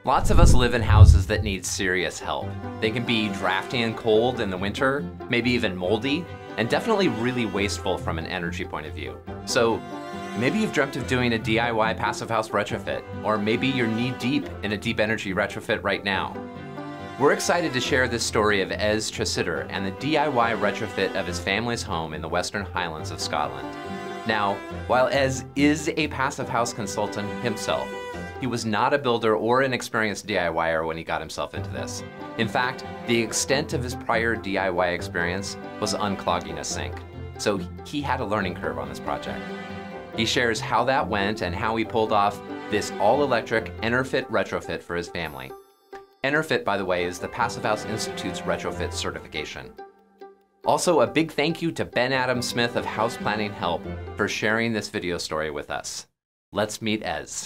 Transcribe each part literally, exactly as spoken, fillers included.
Lots of us live in houses that need serious help. They can be drafty and cold in the winter, maybe even moldy, and definitely really wasteful from an energy point of view. So maybe you've dreamt of doing a D I Y passive house retrofit, or maybe you're knee-deep in a deep energy retrofit right now. We're excited to share this story of Es Tresidder and the D I Y retrofit of his family's home in the Western Highlands of Scotland. Now, while Es is a passive house consultant himself, he was not a builder or an experienced DIYer when he got himself into this. In fact, the extent of his prior D I Y experience was unclogging a sink. So he had a learning curve on this project. He shares how that went and how he pulled off this all-electric EnerPHit retrofit for his family. EnerPHit, by the way, is the Passive House Institute's retrofit certification. Also, a big thank you to Ben Adam Smith of House Planning Help for sharing this video story with us. Let's meet Ez.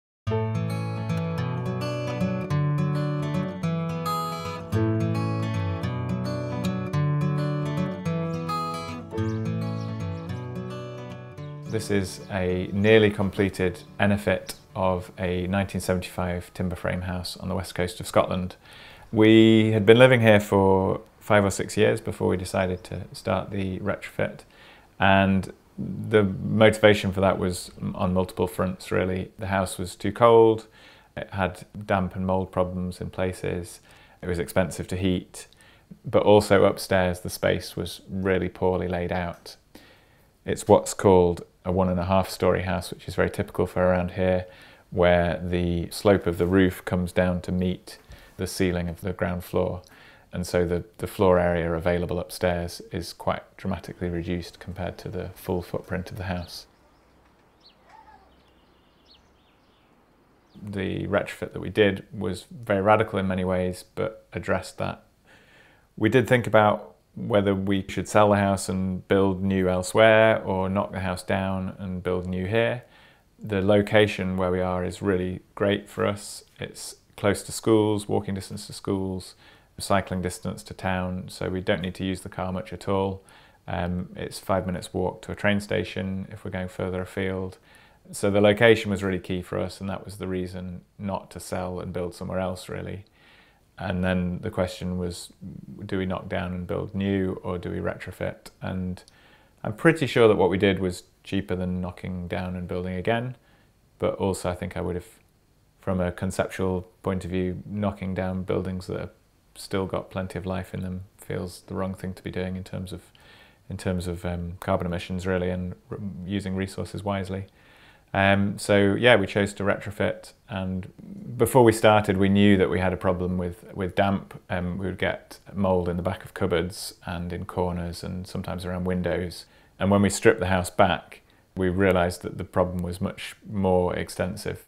This is a nearly completed EnerPHit of a nineteen seventy-five timber frame house on the west coast of Scotland. We had been living here for five or six years before we decided to start the retrofit, and the motivation for that was on multiple fronts really. The house was too cold, it had damp and mould problems in places, it was expensive to heat, but also upstairs the space was really poorly laid out. It's what's called a one and a half story house, which is very typical for around here, where the slope of the roof comes down to meet the ceiling of the ground floor. And so the, the floor area available upstairs is quite dramatically reduced compared to the full footprint of the house. The retrofit that we did was very radical in many ways, but addressed that. We did think about whether we should sell the house and build new elsewhere or knock the house down and build new here. The location where we are is really great for us. It's close to schools, walking distance to schools, cycling distance to town, so we don't need to use the car much at all. Um, it's five minutes walk to a train station if we're going further afield. So the location was really key for us, and that was the reason not to sell and build somewhere else really. And then the question was, do we knock down and build new, or do we retrofit? And I'm pretty sure that what we did was cheaper than knocking down and building again. But also I think I would have, from a conceptual point of view, knocking down buildings that have still got plenty of life in them feels the wrong thing to be doing in terms of, in terms of um, carbon emissions really, and using resources wisely. Um, so yeah, we chose to retrofit, and before we started we knew that we had a problem with, with damp. Um, we would get mould in the back of cupboards and in corners and sometimes around windows. And when we stripped the house back, we realised that the problem was much more extensive.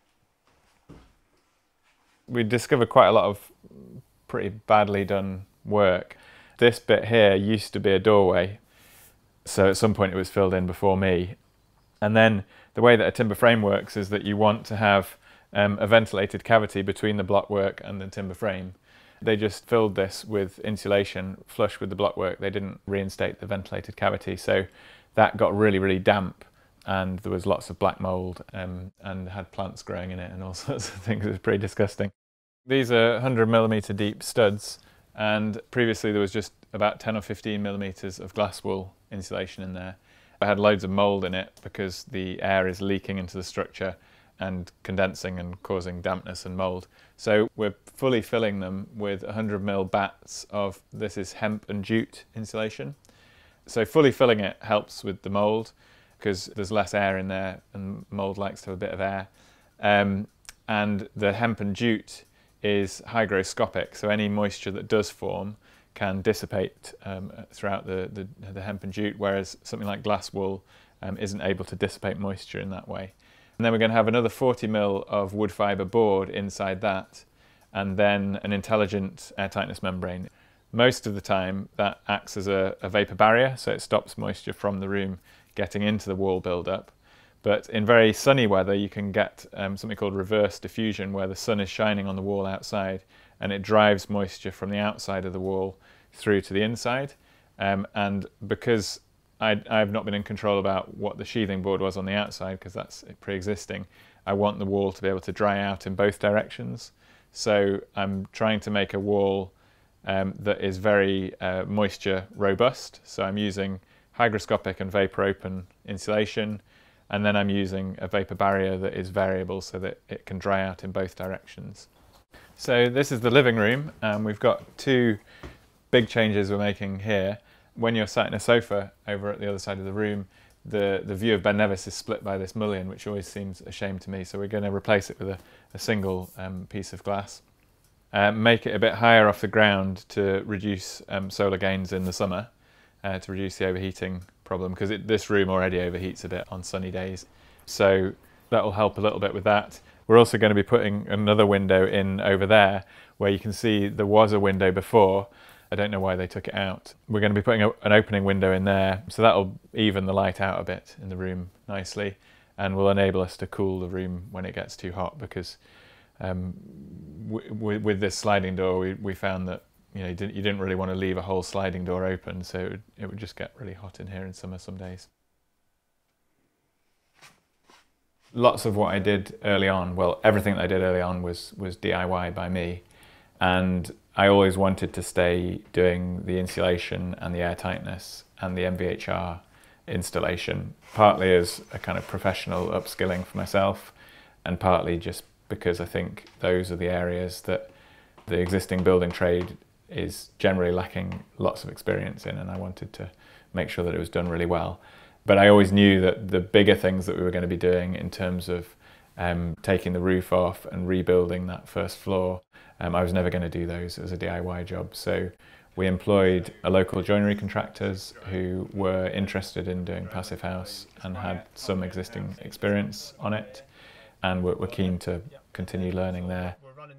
We discovered quite a lot of pretty badly done work. This bit here used to be a doorway, so at some point it was filled in before me. And then the way that a timber frame works is that you want to have um, a ventilated cavity between the blockwork and the timber frame. They just filled this with insulation flush with the blockwork. They didn't reinstate the ventilated cavity, so that got really, really damp, and there was lots of black mould um, and had plants growing in it and all sorts of things. It was pretty disgusting. These are one hundred millimetre deep studs, and previously there was just about ten or fifteen millimetres of glass wool insulation in there. I had loads of mould in it because the air is leaking into the structure and condensing and causing dampness and mould. So we're fully filling them with one hundred mil bats of, this is hemp and jute insulation. So fully filling it helps with the mould because there's less air in there, and mould likes to have a bit of air. Um, and the hemp and jute is hygroscopic, so any moisture that does form can dissipate um, throughout the, the, the hemp and jute, whereas something like glass wool um, isn't able to dissipate moisture in that way. And then we're going to have another forty mil of wood fibre board inside that, and then an intelligent air tightness membrane. Most of the time that acts as a, a vapour barrier, so it stops moisture from the room getting into the wall build-up. But in very sunny weather you can get um, something called reverse diffusion, where the sun is shining on the wall outside and it drives moisture from the outside of the wall through to the inside. Um, and because I, I've not been in control about what the sheathing board was on the outside, because that's pre-existing, I want the wall to be able to dry out in both directions. So I'm trying to make a wall um, that is very uh, moisture robust. So I'm using hygroscopic and vapor open insulation, and then I'm using a vapor barrier that is variable so that it can dry out in both directions. So this is the living room, and we've got two big changes we're making here. When you're sat in a sofa over at the other side of the room, the, the view of Ben Nevis is split by this mullion, which always seems a shame to me, so we're going to replace it with a, a single um, piece of glass. Uh, make it a bit higher off the ground to reduce um, solar gains in the summer, uh, to reduce the overheating problem, because this room already overheats a bit on sunny days. So that will help a little bit with that. We're also going to be putting another window in over there, where you can see there was a window before. I don't know why they took it out. We're going to be putting a, an opening window in there, so that'll even the light out a bit in the room nicely, and will enable us to cool the room when it gets too hot, because um, with this sliding door we, we found that you know you didn't, you didn't really want to leave a whole sliding door open, so it would, it would just get really hot in here in summer some days. Lots of what I did early on, well, everything that I did early on was, was D I Y by me, and I always wanted to stay doing the insulation and the air tightness and the M V H R installation, partly as a kind of professional upskilling for myself, and partly just because I think those are the areas that the existing building trade is generally lacking lots of experience in, and I wanted to make sure that it was done really well. But I always knew that the bigger things that we were going to be doing in terms of um, taking the roof off and rebuilding that first floor, um, I was never going to do those as a D I Y job. So we employed a local joinery contractors who were interested in doing passive house and had some existing experience on it, and were, were keen to continue learning there.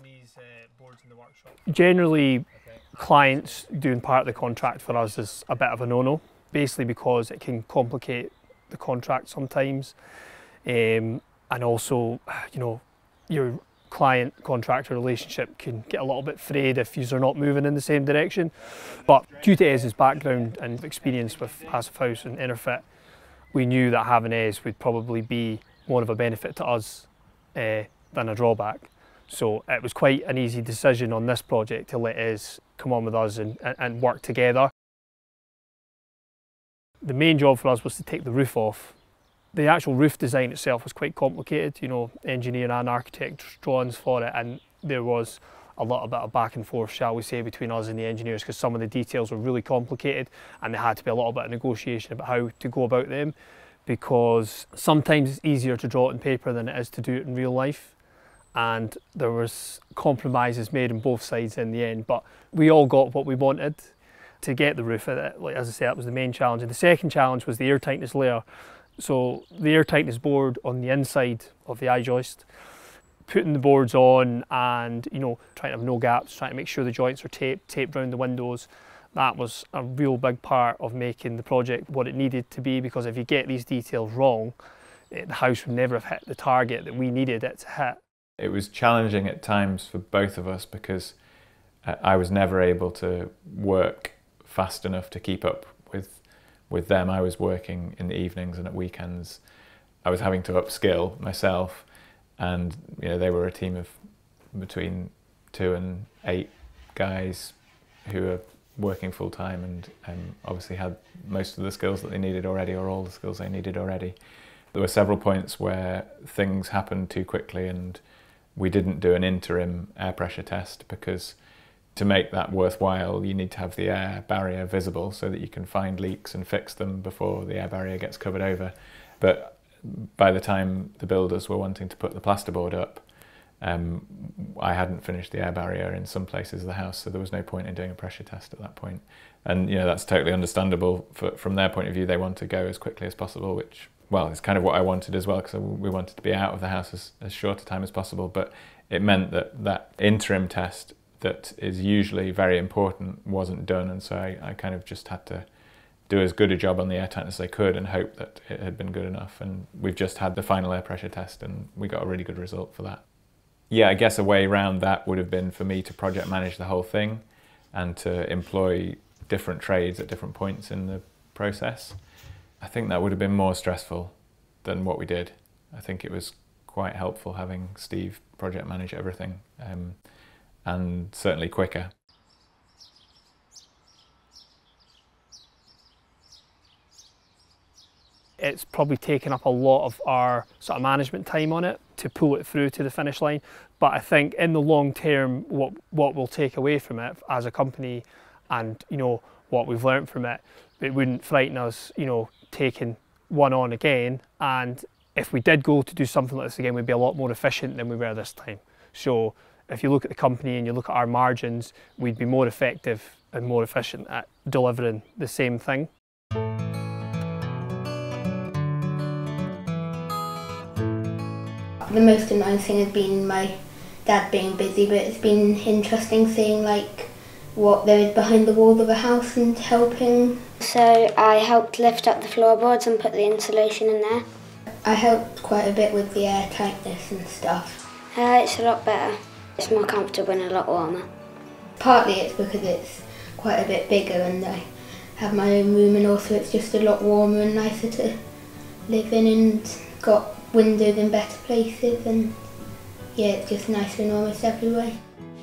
Generally, clients doing part of the contract for us is a bit of a no-no, basically because it can complicate the contract sometimes, um, and also, you know, your client-contractor relationship can get a little bit frayed if you're not moving in the same direction. But due to Es's background and experience with passive house and EnerPHit, we knew that having Es would probably be more of a benefit to us uh, than a drawback. So it was quite an easy decision on this project to let Es come on with us and, and, and work together. The main job for us was to take the roof off. The actual roof design itself was quite complicated, you know, engineer and architect drawings for it, and there was a little bit of back and forth, shall we say, between us and the engineers, because some of the details were really complicated and there had to be a little bit of negotiation about how to go about them, because sometimes it's easier to draw it on paper than it is to do it in real life. And there was compromises made on both sides in the end, but we all got what we wanted to get the roof. Like, as I say, that was the main challenge. And the second challenge was the air tightness layer. So the air tightness board on the inside of the I-joist, putting the boards on and, you know, trying to have no gaps, trying to make sure the joints are taped, taped around the windows. That was a real big part of making the project what it needed to be, because if you get these details wrong, the house would never have hit the target that we needed it to hit. It was challenging at times for both of us, because I was never able to work fast enough to keep up with with them. I was working in the evenings and at weekends. I was having to upskill myself, and you know, they were a team of between two and eight guys who were working full time, and, and obviously had most of the skills that they needed already, or all the skills they needed already. There were several points where things happened too quickly and we didn't do an interim air pressure test, because to make that worthwhile, you need to have the air barrier visible so that you can find leaks and fix them before the air barrier gets covered over. But by the time the builders were wanting to put the plasterboard up, um, I hadn't finished the air barrier in some places of the house, so there was no point in doing a pressure test at that point. And you know, that's totally understandable. For, from their point of view, they want to go as quickly as possible, which, well, it's kind of what I wanted as well, because we wanted to be out of the house as, as short a time as possible. But it meant that that interim test that is usually very important wasn't done, and so I, I kind of just had to do as good a job on the air tightness as I could and hope that it had been good enough. And we've just had the final air pressure test and we got a really good result for that. Yeah, I guess a way around that would have been for me to project manage the whole thing and to employ different trades at different points in the process. I think that would have been more stressful than what we did. I think it was quite helpful having Steve project manage everything, um, and certainly quicker. It's probably taken up a lot of our sort of management time on it to pull it through to the finish line. But I think in the long term, what what we'll take away from it as a company, and you know what we've learned from it, it wouldn't frighten us, you know, taking one on again. And if we did go to do something like this again, we'd be a lot more efficient than we were this time. So if you look at the company and you look at our margins, we'd be more effective and more efficient at delivering the same thing. The most annoying thing has been my dad being busy, but it's been interesting seeing like what there is behind the walls of a house and helping. So I helped lift up the floorboards and put the insulation in there. I helped quite a bit with the air tightness and stuff. Uh, it's a lot better. It's more comfortable and a lot warmer. Partly it's because it's quite a bit bigger and I have my own room, and also it's just a lot warmer and nicer to live in, and got windows in better places, and yeah, it's just nicer and almost every way.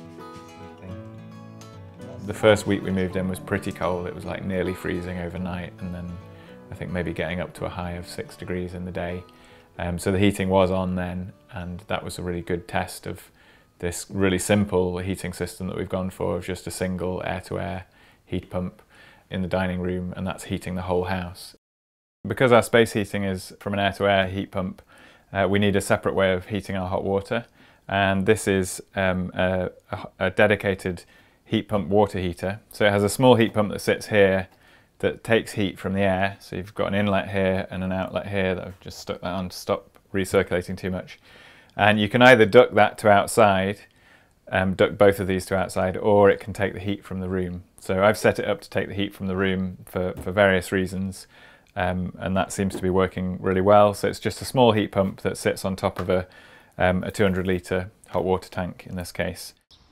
The first week we moved in was pretty cold. It was like nearly freezing overnight, and then I think maybe getting up to a high of six degrees in the day. Um, so the heating was on then, and that was a really good test of this really simple heating system that we've gone for, of just a single air-to-air heat pump in the dining room, and that's heating the whole house. Because our space heating is from an air-to-air heat pump, uh, we need a separate way of heating our hot water, and this is um, a, a dedicated heat pump water heater. So it has a small heat pump that sits here that takes heat from the air. So you've got an inlet here and an outlet here that I've just stuck that on to stop recirculating too much. And you can either duct that to outside, um, duct both of these to outside, or it can take the heat from the room. So I've set it up to take the heat from the room for, for various reasons. Um, and that seems to be working really well. So it's just a small heat pump that sits on top of a, um, a two hundred litre hot water tank in this case.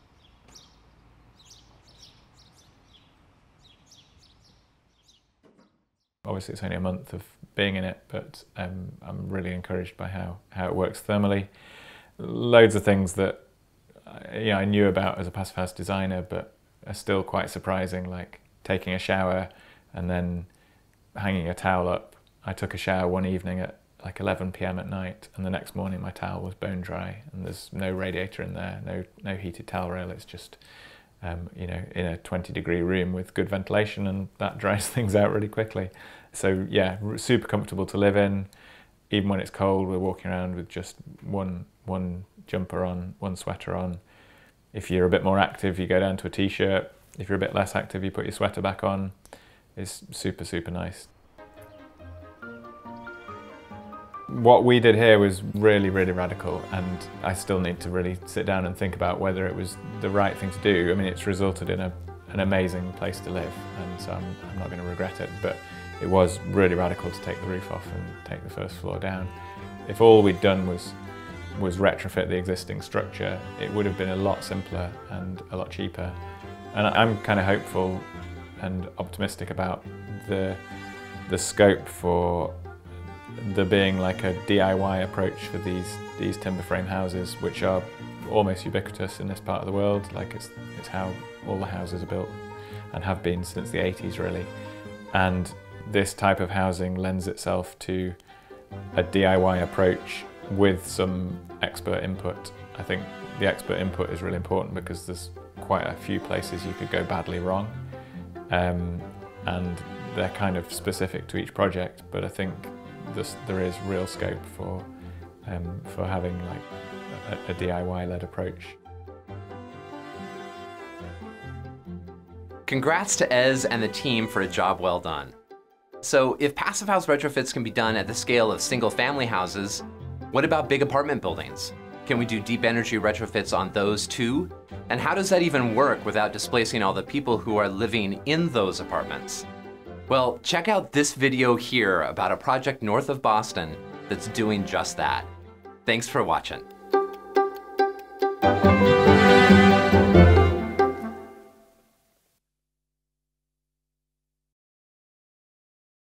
Obviously it's only a month of being in it, but um, I'm really encouraged by how, how it works thermally. Loads of things that you know, I knew about as a passive house designer, but are still quite surprising, like taking a shower and then hanging a towel up. I took a shower one evening at like eleven p m at night, and the next morning my towel was bone dry, and there's no radiator in there, no, no heated towel rail. It's just um, you know, in a twenty degree room with good ventilation, and that dries things out really quickly. So yeah, super comfortable to live in. Even when it's cold, we're walking around with just one, one jumper on, one sweater on. If you're a bit more active, you go down to a t-shirt. If you're a bit less active, you put your sweater back on. It's super, super nice. What we did here was really, really radical, and I still need to really sit down and think about whether it was the right thing to do. I mean, it's resulted in a, an amazing place to live, and so I'm, I'm not going to regret it, but it was really radical to take the roof off and take the first floor down. If all we'd done was, was retrofit the existing structure, it would have been a lot simpler and a lot cheaper. And I'm kind of hopeful and optimistic about the, the scope for there being like a D I Y approach for these, these timber frame houses, which are almost ubiquitous in this part of the world. Like it's, it's how all the houses are built and have been since the eighties really. And this type of housing lends itself to a D I Y approach with some expert input. I think the expert input is really important because there's quite a few places you could go badly wrong. Um, and they're kind of specific to each project, but I think this, there is real scope for, um, for having like a, a D I Y-led approach. Congrats to Ez and the team for a job well done. So if passive house retrofits can be done at the scale of single family houses, what about big apartment buildings? Can we do deep energy retrofits on those too? And how does that even work without displacing all the people who are living in those apartments? Well, check out this video here about a project north of Boston that's doing just that. Thanks for watching.